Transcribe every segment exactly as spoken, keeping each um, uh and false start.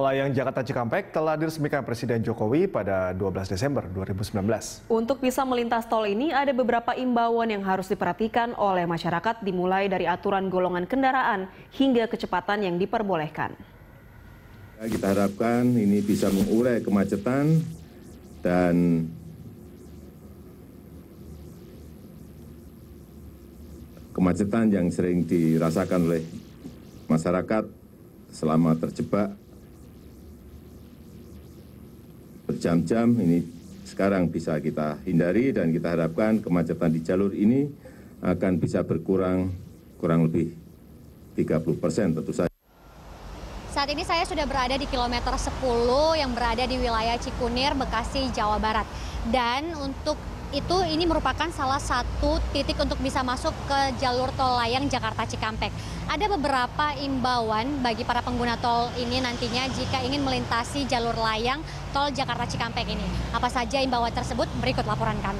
layang Jakarta Cikampek telah diresmikan Presiden Jokowi pada dua belas Desember dua ribu sembilan belas. Untuk bisa melintas tol ini ada beberapa imbauan yang harus diperhatikan oleh masyarakat, dimulai dari aturan golongan kendaraan hingga kecepatan yang diperbolehkan. Kita harapkan ini bisa mengurai kemacetan dan kemacetan yang sering dirasakan oleh masyarakat selama terjebak berjam-jam. Ini sekarang bisa kita hindari dan kita harapkan kemacetan di jalur ini akan bisa berkurang kurang lebih tiga puluh persen tentu saja. Saat ini saya sudah berada di kilometer sepuluh yang berada di wilayah Cikunir, Bekasi, Jawa Barat. Dan untuk itu ini merupakan salah satu titik untuk bisa masuk ke jalur tol layang Jakarta Cikampek. Ada beberapa imbauan bagi para pengguna tol ini nantinya jika ingin melintasi jalur layang tol Jakarta Cikampek ini. Apa saja imbauan tersebut? Berikut laporan kami.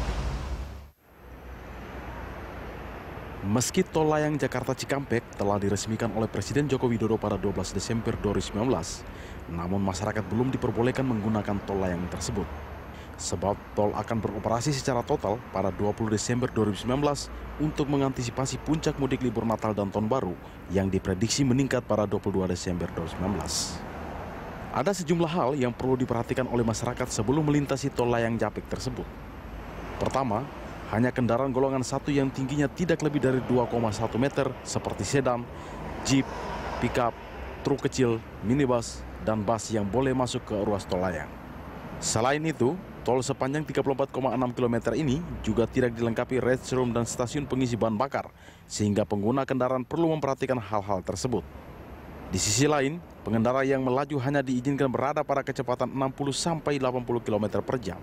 Meski tol layang Jakarta Cikampek telah diresmikan oleh Presiden Joko Widodo pada dua belas Desember dua ribu sembilan belas, namun masyarakat belum diperbolehkan menggunakan tol layang tersebut. Sebab tol akan beroperasi secara total pada dua puluh Desember dua ribu sembilan belas untuk mengantisipasi puncak mudik libur Natal dan Tahun Baru yang diprediksi meningkat pada dua puluh dua Desember dua ribu sembilan belas. Ada sejumlah hal yang perlu diperhatikan oleh masyarakat sebelum melintasi tol layang Japek tersebut. Pertama, hanya kendaraan golongan satu yang tingginya tidak lebih dari dua koma satu meter seperti sedan, jeep, pickup, truk kecil, minibus, dan bus yang boleh masuk ke ruas tol layang. Selain itu, tol sepanjang tiga puluh empat koma enam kilometer ini juga tidak dilengkapi restroom dan stasiun pengisi bahan bakar, sehingga pengguna kendaraan perlu memperhatikan hal-hal tersebut. Di sisi lain, pengendara yang melaju hanya diizinkan berada pada kecepatan enam puluh sampai delapan puluh kilometer per jam.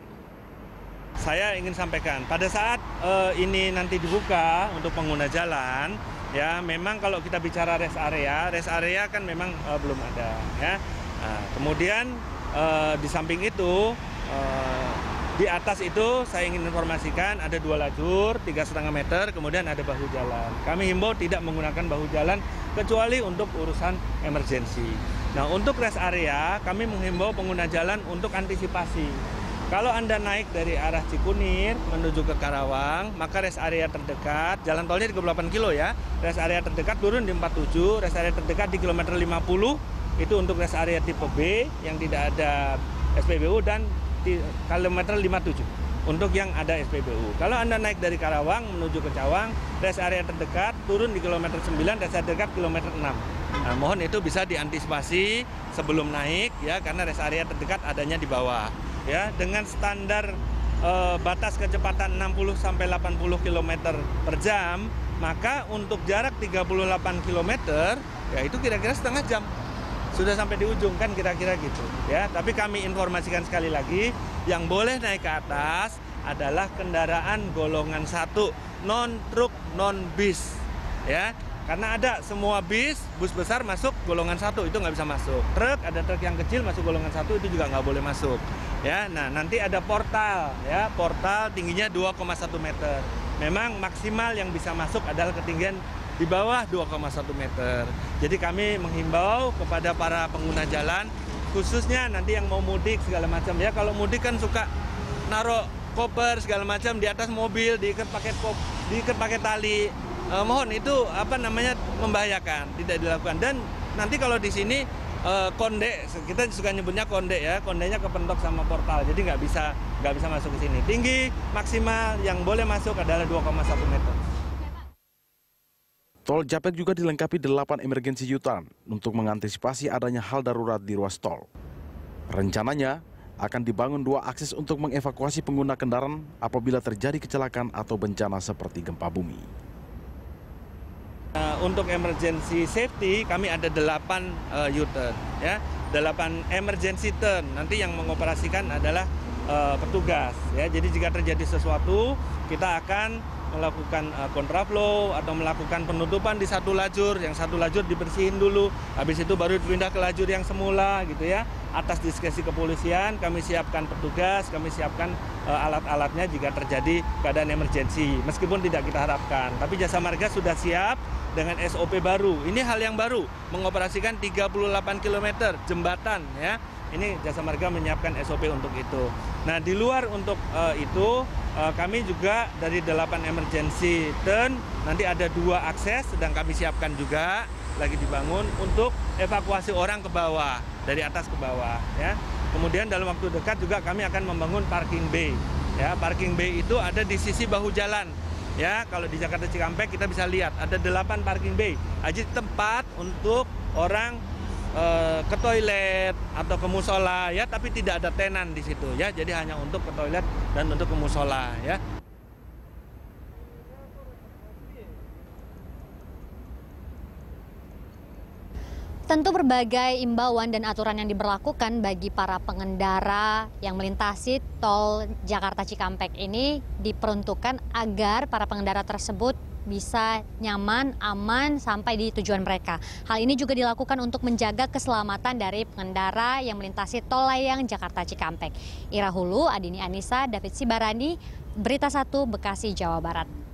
Saya ingin sampaikan, pada saat uh, ini nanti dibuka untuk pengguna jalan, ya memang kalau kita bicara rest area, rest area kan memang uh, belum ada. Ya. Nah, kemudian uh, di samping itu, uh, di atas itu saya ingin informasikan ada dua lajur, tiga setengah meter, kemudian ada bahu jalan. Kami himbau tidak menggunakan bahu jalan kecuali untuk urusan emergensi. Nah, untuk rest area kami menghimbau pengguna jalan untuk antisipasi. Kalau Anda naik dari arah Cikunir menuju ke Karawang, maka rest area terdekat, jalan tolnya tiga puluh delapan kilo ya, rest area terdekat turun di empat puluh tujuh, rest area terdekat di kilometer lima puluh, itu untuk rest area tipe B yang tidak ada S P B U, dan di kilometer lima puluh tujuh untuk yang ada S P B U. Kalau Anda naik dari Karawang menuju ke Cawang, rest area terdekat turun di kilometer sembilan, rest area terdekat kilometer enam. Nah, mohon itu bisa diantisipasi sebelum naik ya, karena rest area terdekat adanya di bawah. Ya, dengan standar e, batas kecepatan enam puluh sampai delapan puluh kilometer per jam, maka untuk jarak tiga puluh delapan kilometer ya itu kira-kira setengah jam sudah sampai di ujung, kan kira-kira gitu ya. Tapi kami informasikan sekali lagi, yang boleh naik ke atas adalah kendaraan golongan satu, non truk, non bis ya. Karena ada semua bis, bus besar masuk golongan satu, itu nggak bisa masuk. Truk, ada truk yang kecil masuk golongan satu, itu juga nggak boleh masuk. Ya, nah nanti ada portal, ya portal tingginya dua koma satu meter. Memang maksimal yang bisa masuk adalah ketinggian di bawah dua koma satu meter. Jadi kami menghimbau kepada para pengguna jalan, khususnya nanti yang mau mudik segala macam ya. Kalau mudik kan suka naruh koper segala macam di atas mobil, diikat pakai kop, diikat pakai tali. Eh, mohon itu apa namanya membahayakan, tidak dilakukan. Dan nanti kalau di sini eh, konde, kita suka nyebutnya konde ya, kondenya kepentok sama portal, jadi nggak bisa nggak bisa masuk ke sini. Tinggi maksimal yang boleh masuk adalah dua koma satu meter. Tol Japek juga dilengkapi delapan emergency U-turn untuk mengantisipasi adanya hal darurat di ruas tol. Rencananya akan dibangun dua akses untuk mengevakuasi pengguna kendaraan apabila terjadi kecelakaan atau bencana seperti gempa bumi. Untuk emergency safety kami ada delapan uh, U-turn ya, delapan emergency turn. Nanti yang mengoperasikan adalah uh, petugas ya. Jadi jika terjadi sesuatu, kita akan melakukan uh, kontraflow atau melakukan penutupan di satu lajur, yang satu lajur dibersihin dulu, habis itu baru pindah ke lajur yang semula gitu ya. atas diskresi kepolisian, kami siapkan petugas, kami siapkan uh, alat-alatnya jika terjadi keadaan emergensi. Meskipun tidak kita harapkan, tapi Jasa Marga sudah siap dengan S O P baru. Ini hal yang baru, mengoperasikan tiga puluh delapan kilometer jembatan ya. Ini Jasa Marga menyiapkan S O P untuk itu. Nah, di luar untuk uh, itu, uh, kami juga dari delapan emergency turn, nanti ada dua akses sedang kami siapkan juga, lagi dibangun untuk evakuasi orang ke bawah, dari atas ke bawah ya. Kemudian dalam waktu dekat juga kami akan membangun parking bay. Ya, parking bay itu ada di sisi bahu jalan. Ya, kalau di Jakarta Cikampek kita bisa lihat ada delapan parking bay. Jadi tempat untuk orang eh, ke toilet atau ke musola ya, tapi tidak ada tenan di situ ya. Jadi hanya untuk ke toilet dan untuk ke musola ya. Tentu berbagai imbauan dan aturan yang diberlakukan bagi para pengendara yang melintasi tol Jakarta Cikampek ini diperuntukkan agar para pengendara tersebut bisa nyaman, aman sampai di tujuan mereka. Hal ini juga dilakukan untuk menjaga keselamatan dari pengendara yang melintasi tol layang Jakarta Cikampek. Ira Hulu, Adini Anissa, David Sibarani, Berita Satu, Bekasi, Jawa Barat.